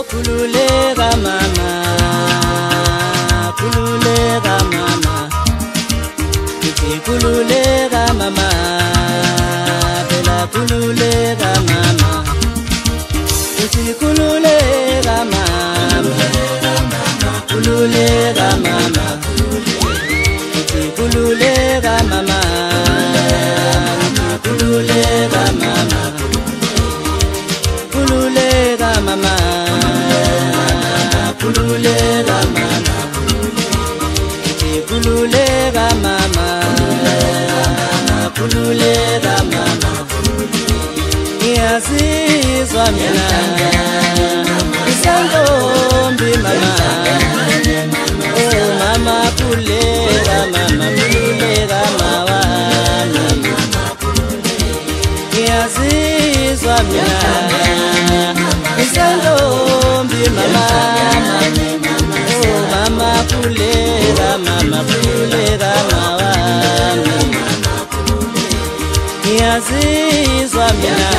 khululeka mama, khululeka mama, ithi khululeka mama, phela khululeka mama, ithi khululeka mama, khululeka mama, ithi khululeka mama, khululeka mama, khululeka mama, khululeka mama, ithi khululeka mama, khululeka mama, ngiyazizwa mina isantombi mama, oh mama khululeka mama, khululeka mama, ngiyazizwa mina isantombi mama, oh mama khululeka mama, khululeka mama, ngiyazizwa mina